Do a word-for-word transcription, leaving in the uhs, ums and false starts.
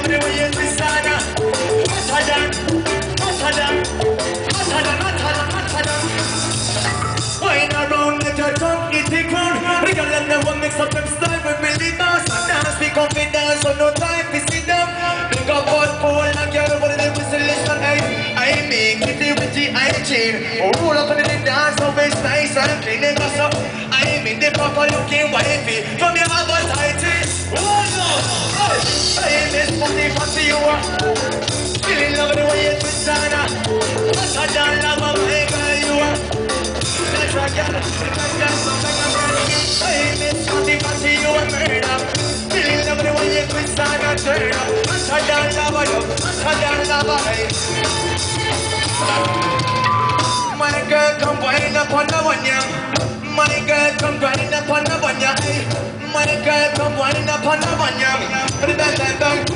love the way you twist on her. Hotter than, hotter than, hotter than, hotter than, hotter than. Wine around, let your tongue get it round. We can let them one mix up them style with Billy Boss. And dance, we come fit dance, so no time to sit down. Think about Paul and girl, what they whistle listen, hey. I make it with the I chain. Roll up in the dance, so it's nice and clean and gossip. I make the proper looking wifey from your mother's tighty. Oh no! I miss funny fancy you are. Feeling love the way you twist on her. That's a damn love of my girl you are. That's a girl, that's a girl, something a girl. I miss funny fancy you are murder. Feeling love the way you twist on her, turn up. That's a damn love of you. That's a damn love of me. My girl, come wind up on the one, yeah. My girl, come wind up on the one, yeah. My girl, come wind up on the one, yeah. Bang, bang, bang.